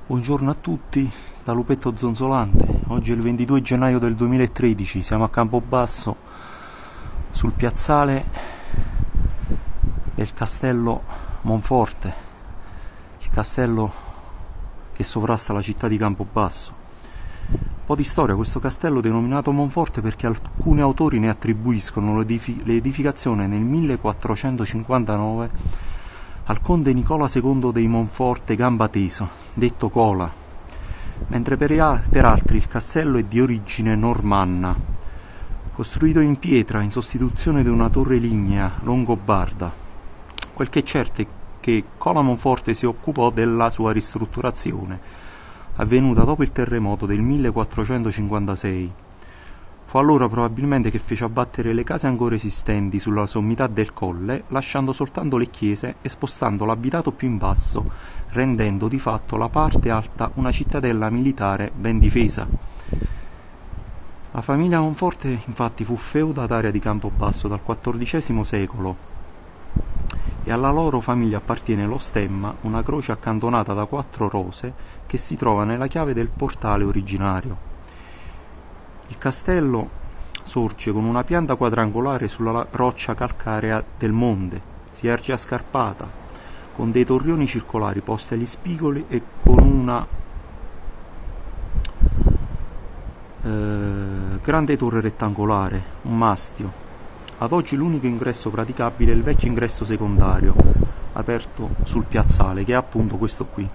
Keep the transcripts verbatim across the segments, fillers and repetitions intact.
Buongiorno a tutti da Lupetto Zonzolante. Oggi è il ventidue gennaio del duemilatredici, siamo a Campobasso sul piazzale del castello Monforte, il castello che sovrasta la città di Campobasso. Un po' di storia: questo castello è denominato Monforte perché alcuni autori ne attribuiscono l'edificazione nel millequattrocentocinquantanove al conte Nicola secondo dei Monforte Gambateso, detto Cola, mentre per, per altri il castello è di origine normanna, costruito in pietra in sostituzione di una torre lignea longobarda. Quel che è certo è che Cola Monforte si occupò della sua ristrutturazione, avvenuta dopo il terremoto del millequattrocentocinquantasei. Fu allora probabilmente che fece abbattere le case ancora esistenti sulla sommità del colle, lasciando soltanto le chiese e spostando l'abitato più in basso, rendendo di fatto la parte alta una cittadella militare ben difesa. La famiglia Monforte infatti fu feudataria di Campobasso dal quattordicesimo secolo e alla loro famiglia appartiene lo stemma, una croce accantonata da quattro rose che si trova nella chiave del portale originario. Il castello sorge con una pianta quadrangolare sulla roccia calcarea del monte, si erge a scarpata, con dei torrioni circolari posti agli spigoli e con una eh, grande torre rettangolare, un mastio. Ad oggi l'unico ingresso praticabile è il vecchio ingresso secondario, aperto sul piazzale, che è appunto questo qui.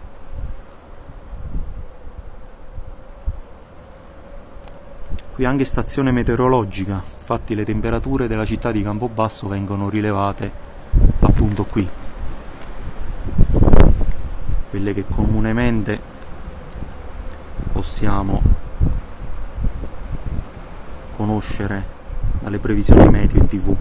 Qui anche stazione meteorologica, infatti le temperature della città di Campobasso vengono rilevate appunto qui, quelle che comunemente possiamo conoscere dalle previsioni meteo in tv.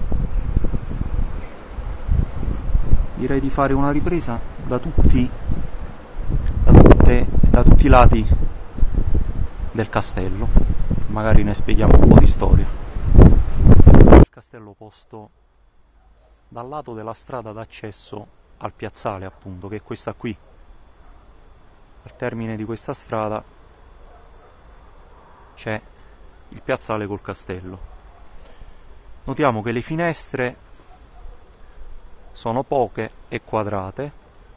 Direi di fare una ripresa da tutti, da tutte, da tutti i lati del castello. Magari ne spieghiamo un po' di storia. Il castello posto dal lato della strada d'accesso al piazzale, appunto, che è questa qui. Al termine di questa strada c'è il piazzale col castello. Notiamo che le finestre sono poche e quadrate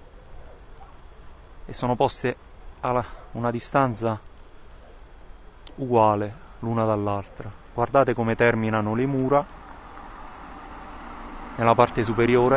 e sono poste a una distanza uguale l'una dall'altra. Guardate come terminano le mura nella parte superiore.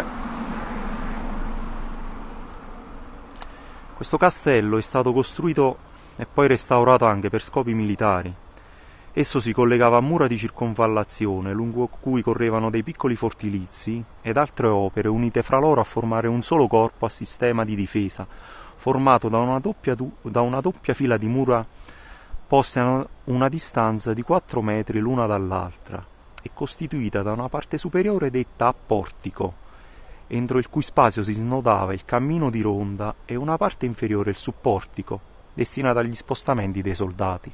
Questo castello è stato costruito e poi restaurato anche per scopi militari. Esso si collegava a mura di circonvallazione lungo cui correvano dei piccoli fortilizi ed altre opere unite fra loro a formare un solo corpo a sistema di difesa, formato da una doppia, da una doppia fila di mura poste a una distanza di quattro metri l'una dall'altra e costituita da una parte superiore detta a portico, entro il cui spazio si snodava il cammino di ronda, e una parte inferiore il subportico, destinata agli spostamenti dei soldati.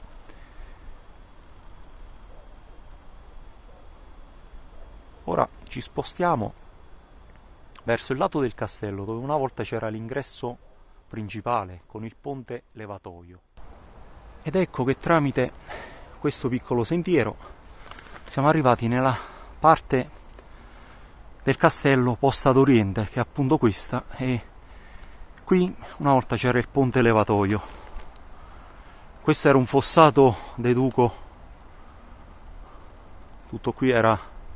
Ora ci spostiamo verso il lato del castello, dove una volta c'era l'ingresso principale con il ponte levatoio. Ed ecco che tramite questo piccolo sentiero siamo arrivati nella parte del castello posta ad oriente, che è appunto questa, e qui una volta c'era il ponte levatoio. Questo era un fossato deduco, tutto qui era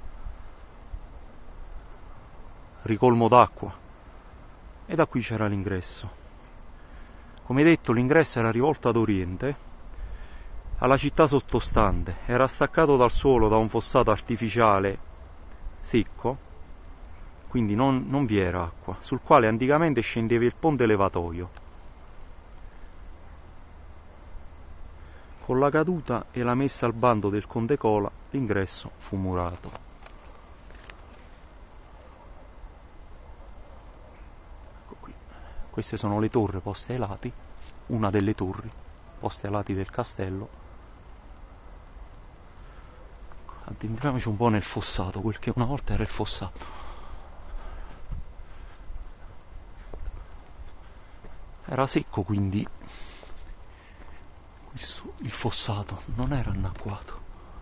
ricolmo d'acqua e da qui c'era l'ingresso. Come detto, l'ingresso era rivolto ad oriente alla città sottostante, era staccato dal suolo da un fossato artificiale secco, quindi non, non vi era acqua, sul quale anticamente scendeva il ponte levatoio. Con la caduta e la messa al bando del conte Cola, l'ingresso fu murato. Ecco qui. Queste sono le torri poste ai lati, una delle torri poste ai lati del castello. Addentriamoci un po' nel fossato, quel che una volta era il fossato. Era secco, quindi Questo, il fossato non era annacquato.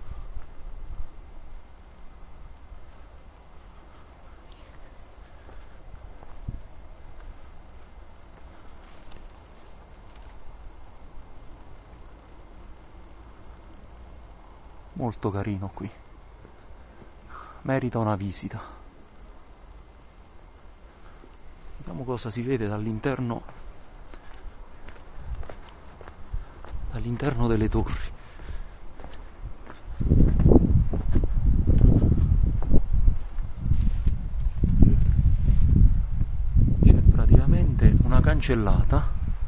Molto carino qui, merita una visita. Vediamo cosa si vede dall'interno dall'interno delle torri. C'è praticamente una cancellata,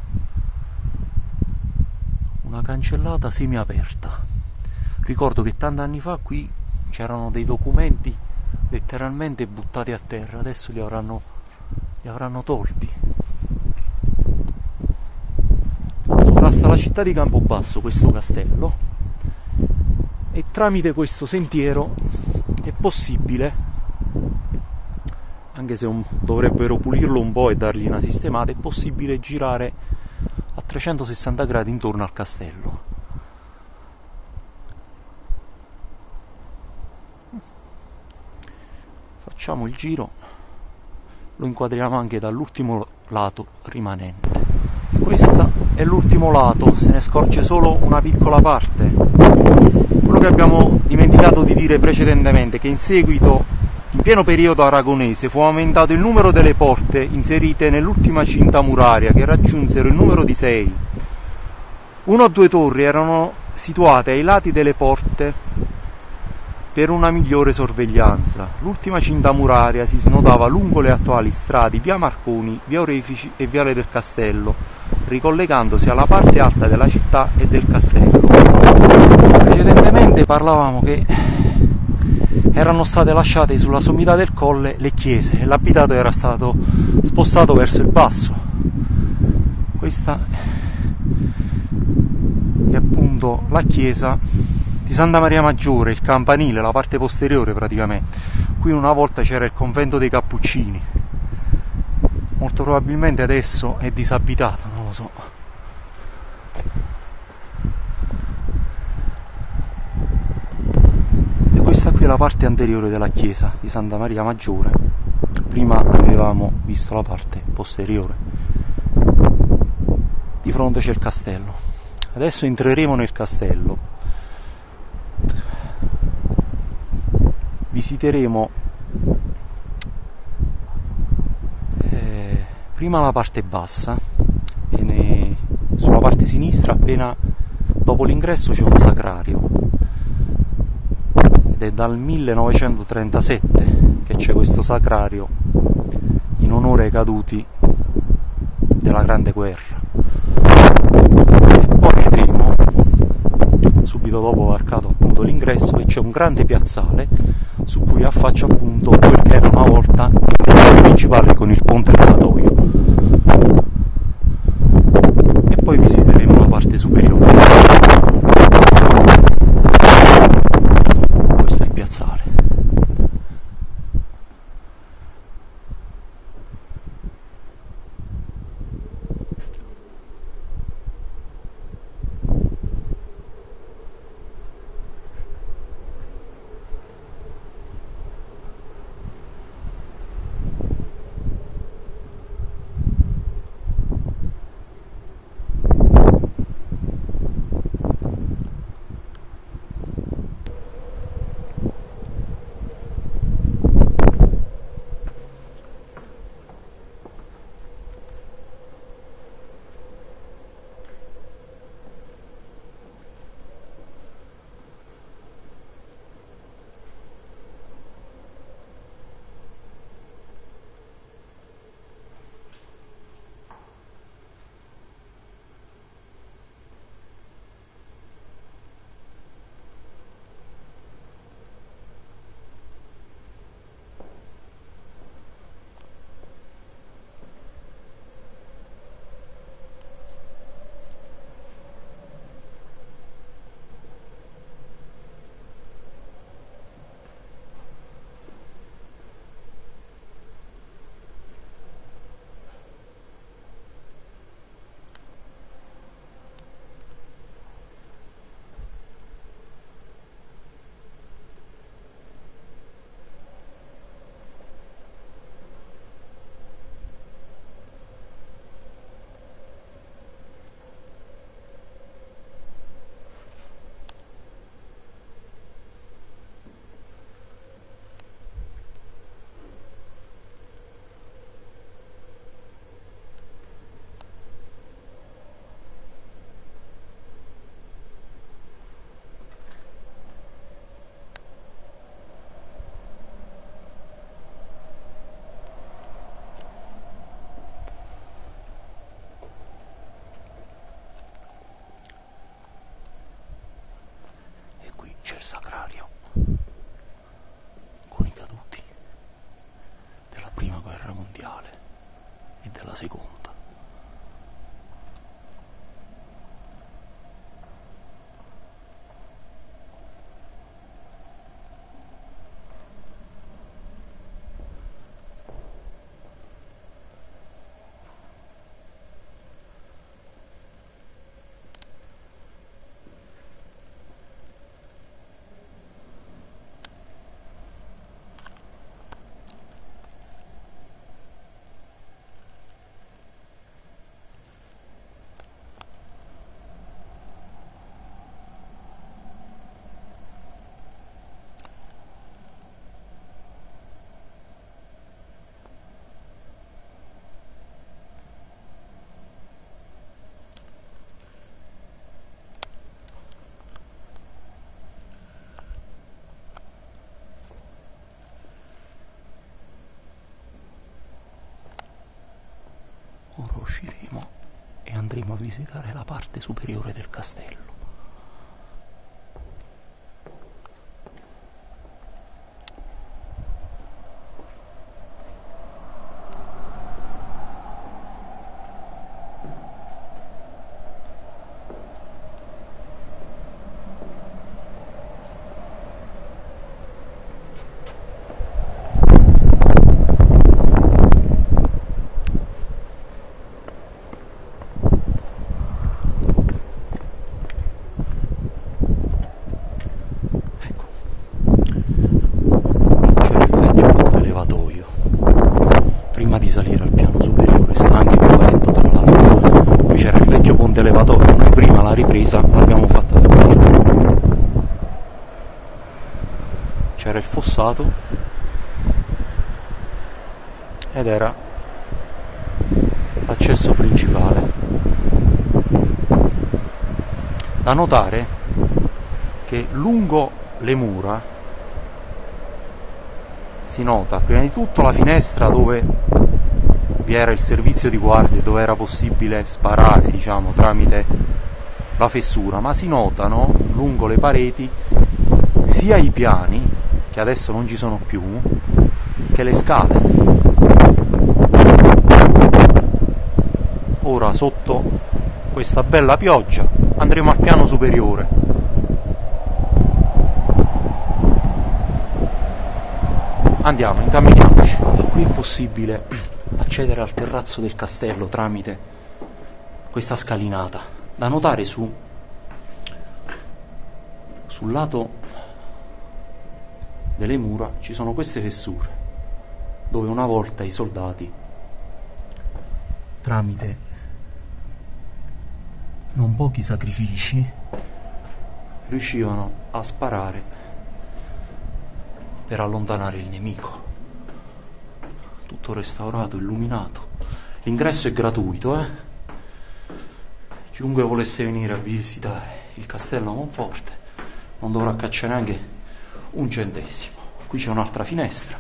una cancellata semiaperta. Ricordo che tanti anni fa qui c'erano dei documenti letteralmente buttati a terra, adesso li avranno, li avranno tolti. Sovrasta la città di Campobasso questo castello e tramite questo sentiero è possibile, anche se un, dovrebbero pulirlo un po' e dargli una sistemata, è possibile girare a trecentosessanta gradi intorno al castello. Facciamo il giro, lo inquadriamo anche dall'ultimo lato rimanente. Questo è l'ultimo lato, se ne scorge solo una piccola parte. Quello che abbiamo dimenticato di dire precedentemente è che in seguito, in pieno periodo aragonese, fu aumentato il numero delle porte inserite nell'ultima cinta muraria, che raggiunsero il numero di sei. Una o due torri erano situate ai lati delle porte per una migliore sorveglianza. L'ultima cinta muraria si snodava lungo le attuali strade via Marconi, via Orefici e viale del Castello, ricollegandosi alla parte alta della città e del castello. Precedentemente parlavamo che erano state lasciate sulla sommità del colle le chiese e l'abitato era stato spostato verso il basso. Questa è appunto la chiesa di Santa Maria Maggiore, il campanile, la parte posteriore praticamente. Qui una volta c'era il convento dei Cappuccini, molto probabilmente adesso è disabitato, non lo so. E questa qui è la parte anteriore della chiesa di Santa Maria Maggiore, prima avevamo visto la parte posteriore. Di fronte c'è il castello, adesso entreremo nel castello. Visiteremo eh, prima la parte bassa e ne, sulla parte sinistra, appena dopo l'ingresso, c'è un sacrario ed è dal millenovecentotrentasette che c'è questo sacrario in onore ai caduti della Grande Guerra. E poi vedremo, subito dopo varcato appunto l'ingresso, che c'è un grande piazzale su cui affaccia appunto quel che era una volta il piazzale principale con il ponte levatoio. E poi visiteremo la parte superiore. Questo è il piazzale. sacrario con i caduti della prima guerra mondiale e della seconda. Ora usciremo e andremo a visitare la parte superiore del castello. Prima di salire al piano superiore sta anche piovendo, tra l'altro. Qui c'era il vecchio ponte elevatorio, noi prima la ripresa l'abbiamo fatta da giù. C'era il fossato ed era l'accesso principale. Da notare che lungo le mura si nota prima di tutto la finestra dove vi era il servizio di guardia, dove era possibile sparare, diciamo, tramite la fessura, ma si notano lungo le pareti sia i piani, che adesso non ci sono più, che le scale. Ora, sotto questa bella pioggia, andremo al piano superiore. Andiamo, incamminiamoci. Da qui è possibile accedere al terrazzo del castello tramite questa scalinata. Da notare su sul lato delle mura ci sono queste fessure dove una volta i soldati, tramite non pochi sacrifici, riuscivano a sparare per allontanare il nemico. Tutto restaurato, illuminato. L'ingresso è gratuito, eh? Chiunque volesse venire a visitare il castello Monforte non dovrà cacciare neanche un centesimo. Qui c'è un'altra finestra.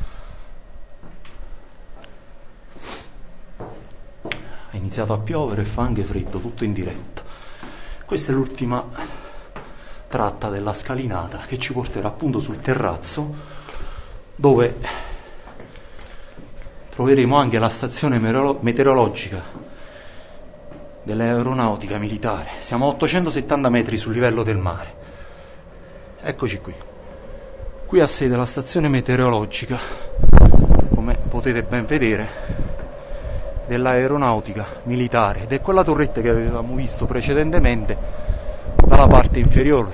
È iniziato a piovere e fa anche freddo, tutto in diretta. Questa è l'ultima tratta della scalinata che ci porterà appunto sul terrazzo, dove troveremo anche la stazione meteorologica dell'aeronautica militare. Siamo a ottocentosettanta metri sul livello del mare. Eccoci qui. Qui ha sede la stazione meteorologica, come potete ben vedere, dell'aeronautica militare, ed è quella torretta che avevamo visto precedentemente dalla parte inferiore.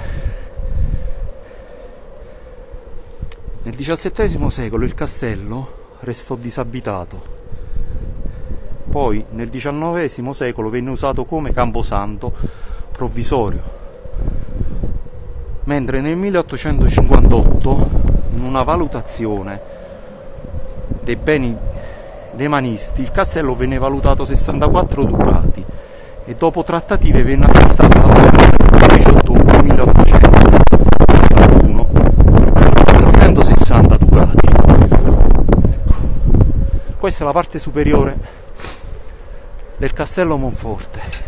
Nel diciassettesimo secolo il castello restò disabitato, poi nel diciannovesimo secolo venne usato come camposanto provvisorio, mentre nel milleottocentocinquantotto, in una valutazione dei beni demanisti, il castello venne valutato sessantaquattro ducati e dopo trattative venne acquistato dal dodici ottobre milleottocentosessantuno per centosessanta ducati. Ecco. Questa è la parte superiore del castello Monforte.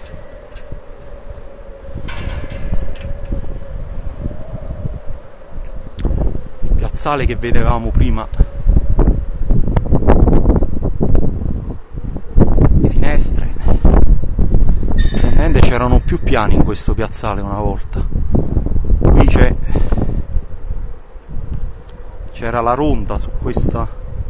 piazzale che vedevamo prima, le finestre, praticamente c'erano più piani in questo piazzale una volta. Qui c'è c'era la ronda su questa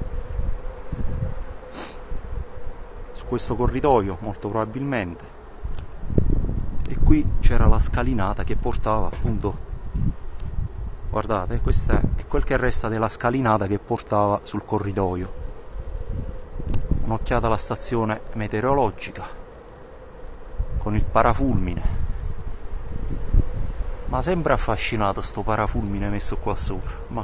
su questo corridoio, molto probabilmente, e qui c'era la scalinata che portava appunto, guardate, questo è quel che resta della scalinata che portava sul corridoio. Un'occhiata alla stazione meteorologica con il parafulmine, ma sempre affascinato sto parafulmine messo qua sopra, ma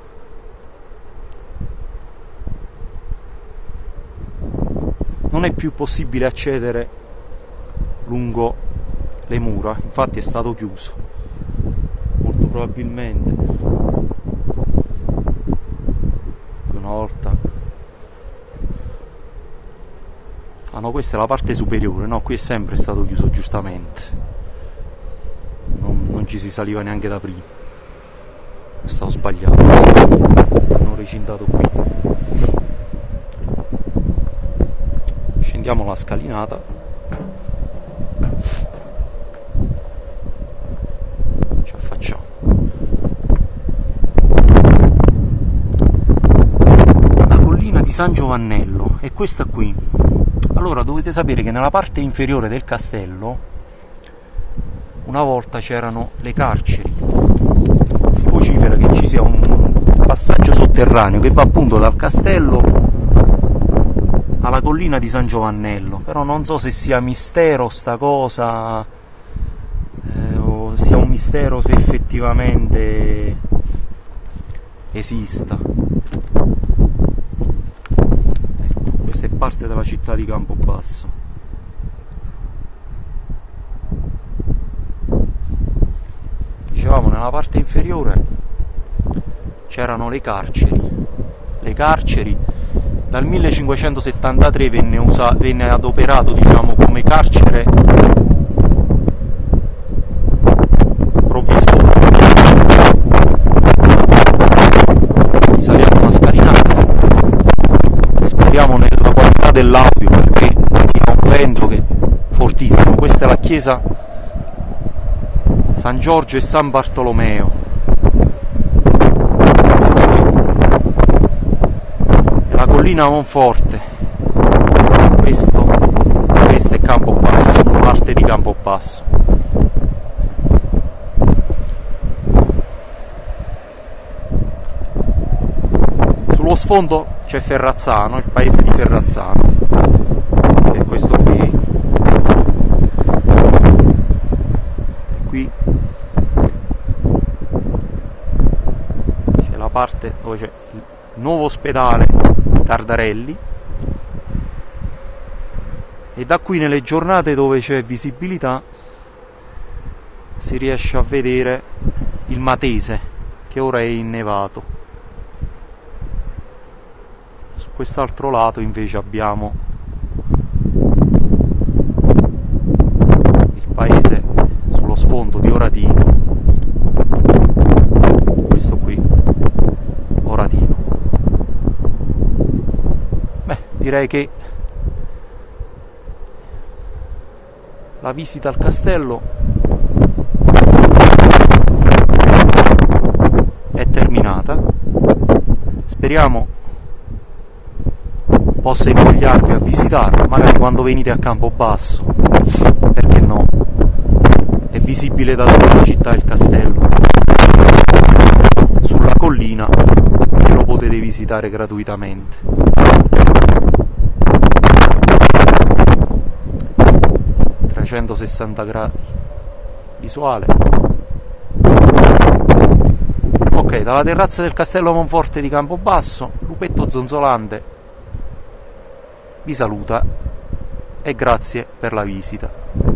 non è più possibile accedere lungo le mura, infatti è stato chiuso, molto probabilmente. Una volta, ah no, questa è la parte superiore, no, qui è sempre stato chiuso, giustamente, non, non ci si saliva neanche da prima, stavo sbagliato, hanno recintato qui. Scendiamo la scalinata, ci affacciamo. La collina di San Giovannello è questa qui. Allora dovete sapere che nella parte inferiore del castello una volta c'erano le carceri. Si vocifera che ci sia un passaggio sotterraneo che va appunto dal castello alla collina di San Giovannello, però non so se sia mistero sta cosa, eh, o sia un mistero se effettivamente esista. Ecco, questa è parte della città di Campobasso. Dicevamo, nella parte inferiore c'erano le carceri. Le carceri dal millecinquecentosettantatré venne, usa, venne adoperato, diciamo, come carcere provvisorio. Saliamo una scalinata, speriamo nella qualità dell'audio perché tira un vento che è fortissimo. Questa è la chiesa San Giorgio e San Bartolomeo. La collina Monforte, questo, questo è Campobasso, parte di Campobasso. Sullo sfondo c'è Ferrazzano, il paese di Ferrazzano, che è questo qui. E qui c'è la parte dove c'è il nuovo ospedale Cardarelli, e da qui nelle giornate dove c'è visibilità si riesce a vedere il Matese, che ora è innevato. Su quest'altro lato invece abbiamo il paese sullo sfondo di Oratino, questo qui Oratino. Direi che la visita al castello è terminata. Speriamo possa invogliarvi a visitarlo, magari quando venite a Campobasso, perché no? È visibile da tutta la città il castello, sulla collina, e lo potete visitare gratuitamente. trecentosessanta gradi visuale. Ok, dalla terrazza del castello Monforte di Campobasso, Lupetto Zonzolante vi saluta e grazie per la visita.